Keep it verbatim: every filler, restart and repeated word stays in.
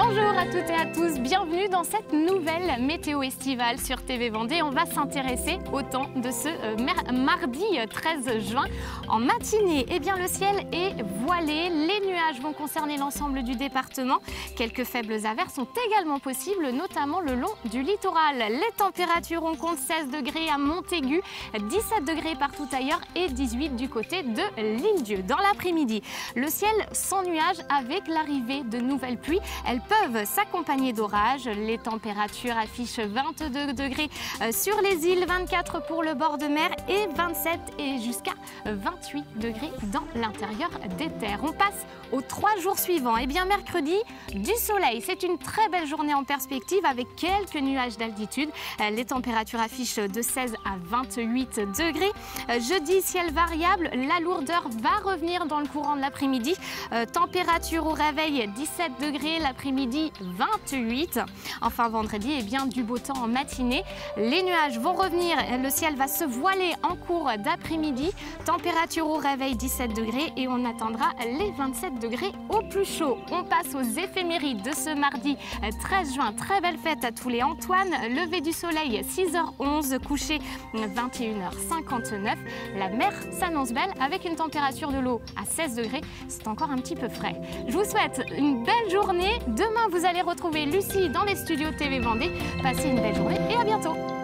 Bonjour à toutes et à tous, bienvenue dans cette nouvelle météo estivale sur T V Vendée. On va s'intéresser au temps de ce euh, mardi treize juin. En matinée, eh bien, le ciel est voilé, les nuages vont concerner l'ensemble du département. Quelques faibles averses sont également possibles, notamment le long du littoral. Les températures, on compte seize degrés à Montaigu, dix-sept degrés partout ailleurs et dix-huit du côté de l'Île-Dieu. Dans l'après-midi, le ciel sans nuages avec l'arrivée de nouvelles pluies. Elles peuvent s'accompagner d'orages. Les températures affichent vingt-deux degrés sur les îles, vingt-quatre pour le bord de mer et vingt-sept et jusqu'à vingt-huit degrés dans l'intérieur des terres. On passe aux trois jours suivants. Et bien mercredi, du soleil. C'est une très belle journée en perspective avec quelques nuages d'altitude. Les températures affichent de seize à vingt-huit degrés. Jeudi, ciel variable. La lourdeur va revenir dans le courant de l'après-midi. Euh, température au réveil dix-sept degrés, l'après-midi vingt-huit. Enfin vendredi, eh bien, du beau temps en matinée. Les nuages vont revenir, le ciel va se voiler en cours d'après-midi. Température au réveil dix-sept degrés et on atteindra les vingt-sept degrés au plus chaud. On passe aux éphémérides de ce mardi treize juin. Très belle fête à tous les Antoine. Lever du soleil six heures onze, coucher vingt et une heures cinquante-neuf. La mer s'annonce belle avec une température de l'eau à seize degrés. C'est encore un petit peu frais. Je vous souhaite une belle journée. Demain, vous allez retrouver Lucie dans les studios T V Vendée. Passez une belle journée et à bientôt.